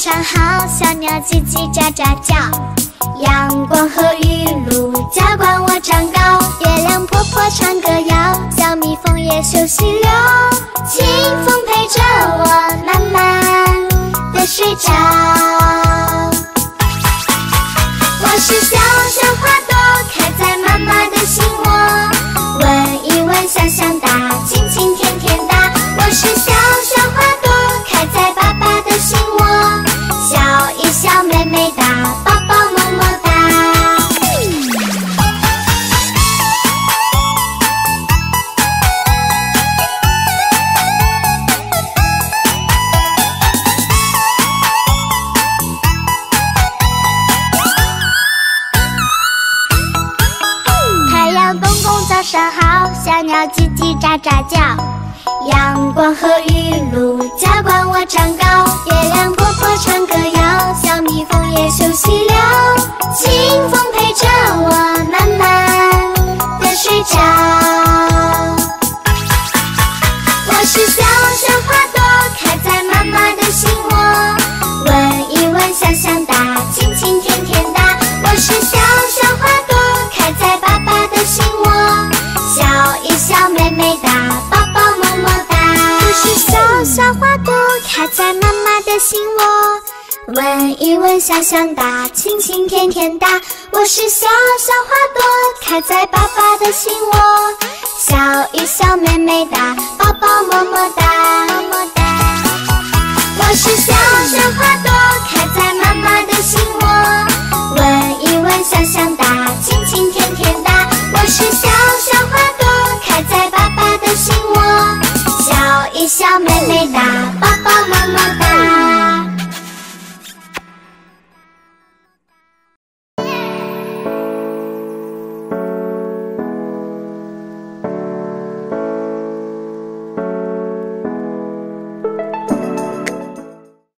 上好，小鸟叽叽喳喳叫。阳光和雨露浇灌我长高，月亮婆婆唱歌谣，小蜜蜂也休息了。清风陪着我慢慢的睡着。我是小小花朵，开在妈妈的心窝。闻一闻香香哒，亲亲甜甜哒。我是小小花朵，开在爸爸的心窝。笑一笑美美哒，抱抱么么哒。太阳公公早上好，小鸟叽叽喳喳叫。阳光和雨露浇灌我长高，月亮婆婆唱歌谣，小蜜蜂也休息了。清风陪着我慢慢的睡着。我是小小花朵，开在妈妈的心窝。闻一闻香香哒，亲亲甜甜哒。我是小小花朵，开在爸爸的心窝。笑一笑美美哒，抱抱么么哒。我是小小花朵，开在妈妈的心窝。闻一闻香香哒，亲亲甜甜哒。我是小小花朵，开在爸爸的心窝。笑一笑美美哒，抱抱么么哒么么哒。我是